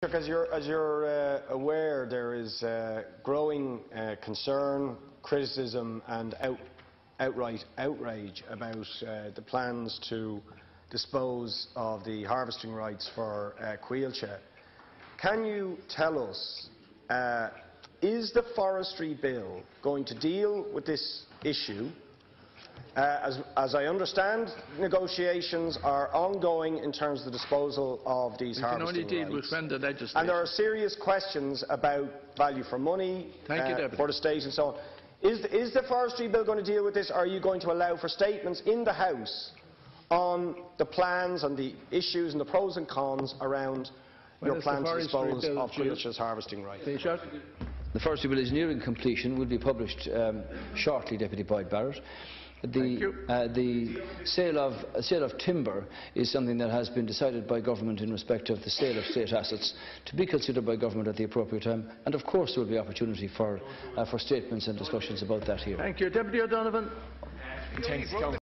Taoiseach, as you're aware, there is growing concern, criticism and outright outrage about the plans to dispose of the harvesting rights for Coillte. Can you tell us, is the Forestry Bill going to deal with this issue? As I understand, negotiations are ongoing in terms of the disposal of these harvesting rights. We can only deal with when the legislation. And there are serious questions about value for money for the state and so on. Is the Forestry Bill going to deal with this, or are you going to allow for statements in the House on the plans and the issues and the pros and cons around your plan to dispose of Coilte's harvesting rights? The Forestry Bill is nearing completion, will be published shortly, Deputy Boyd Barrett. The sale of timber is something that has been decided by government in respect of the sale of state assets, to be considered by government at the appropriate time, and of course there will be opportunity for statements and discussions about that here. Thank you. Deputy O'Donovan.